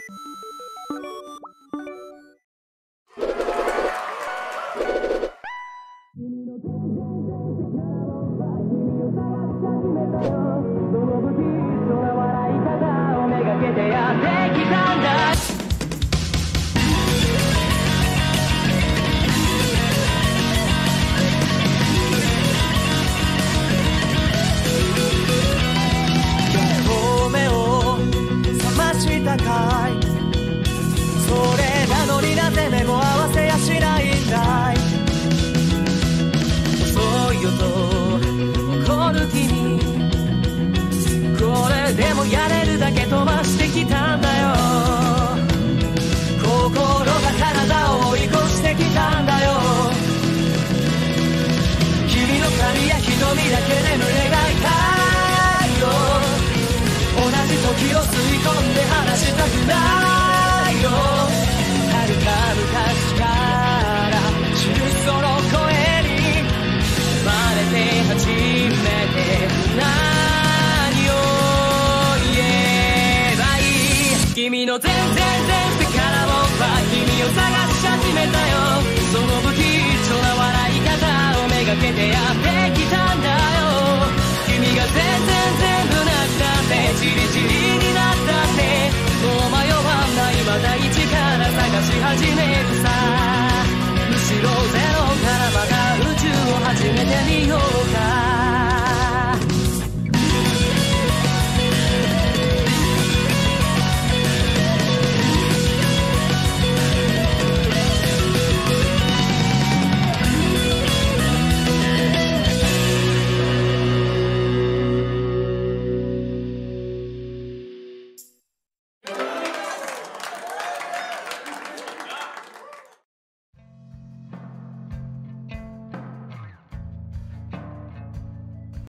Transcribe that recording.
君の全然前世から僕は君を探し始めたよ。その不吉祥な笑い方をめがけてやってきたんだよ。君が全部なくなってじりじり